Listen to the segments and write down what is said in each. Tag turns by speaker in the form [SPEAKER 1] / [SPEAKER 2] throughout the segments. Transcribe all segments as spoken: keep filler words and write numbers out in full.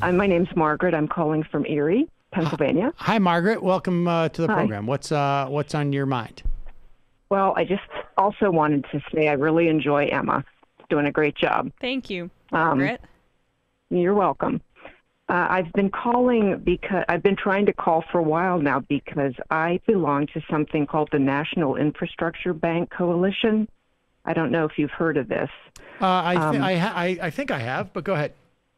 [SPEAKER 1] Uh, my name's Margaret. I'm calling from Erie, Pennsylvania.
[SPEAKER 2] Hi, Margaret. Welcome uh, to the
[SPEAKER 1] Hi.
[SPEAKER 2] program. What's uh, what's on your mind?
[SPEAKER 1] Well, I just also wanted to say I really enjoy Emma. Doing a great job.
[SPEAKER 3] Thank you,
[SPEAKER 1] Um,
[SPEAKER 3] Margaret.
[SPEAKER 1] You're welcome. Uh, I've been calling because I've been trying to call for a while now because I belong to something called the National Infrastructure Bank Coalition. I don't know if you've heard of this.
[SPEAKER 2] Uh, I, th-
[SPEAKER 1] Um,
[SPEAKER 2] I, ha- I I think I have, but go ahead.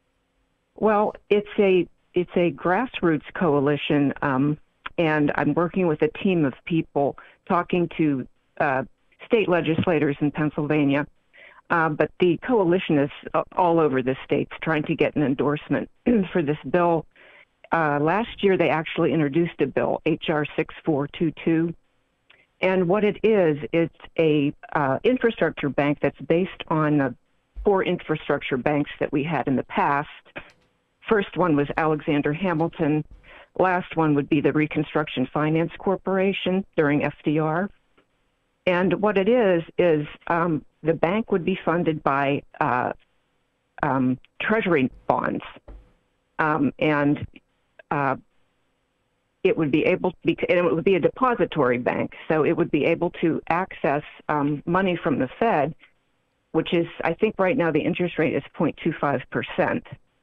[SPEAKER 1] Well, it's a it's a grassroots coalition, um, and I'm working with a team of people talking to uh, state legislators in Pennsylvania. Uh, but the coalition is uh, all over the states trying to get an endorsement for this bill. Uh, last year, they actually introduced a bill, H R six four two two. And what it is, it's a uh, infrastructure bank that's based on the four infrastructure banks that we had in the past. First one was Alexander Hamilton. Last one would be the Reconstruction Finance Corporation during F D R. And what it is, is um, the bank would be funded by uh, um, treasury bonds. Um, and uh, it would be able to be, and it would be a depository bank. So it would be able to access um, money from the Fed, which is, I think right now the interest rate is zero point two five percent.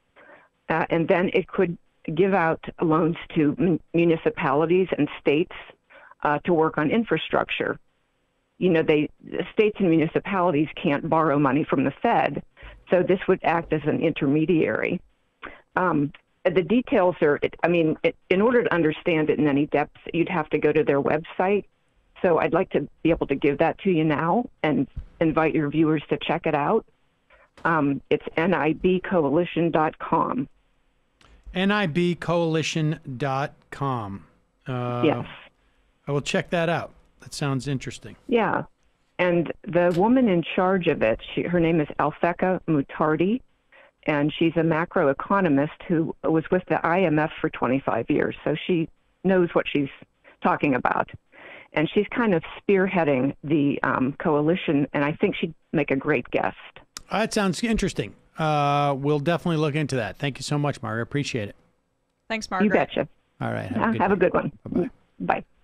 [SPEAKER 1] Uh, and then it could give out loans to mun- municipalities and states uh, to work on infrastructure. You know, they the states and municipalities can't borrow money from the Fed, so this would act as an intermediary. Um, the details are, I mean, it, in order to understand it in any depth, you'd have to go to their website. So I'd like to be able to give that to you now and invite your viewers to check it out. Um, it's N I B coalition dot com.
[SPEAKER 2] N I B coalition dot com. Uh,
[SPEAKER 1] Yes.
[SPEAKER 2] I will check that out. That sounds interesting.
[SPEAKER 1] Yeah. And the woman in charge of it, she, her name is Alfeka Mutardi, and she's a macroeconomist who was with the I M F for twenty-five years. So she knows what she's talking about. And she's kind of spearheading the um, coalition, and I think she'd make a great guest.
[SPEAKER 2] Uh, that sounds interesting. Uh, we'll definitely look into that. Thank you so much, Margaret. Appreciate it.
[SPEAKER 3] Thanks, Margaret.
[SPEAKER 1] You betcha.
[SPEAKER 2] All right. Have,
[SPEAKER 1] Yeah,
[SPEAKER 2] a, good
[SPEAKER 1] have a
[SPEAKER 2] day.
[SPEAKER 1] good one.
[SPEAKER 2] Bye-bye.
[SPEAKER 1] Bye.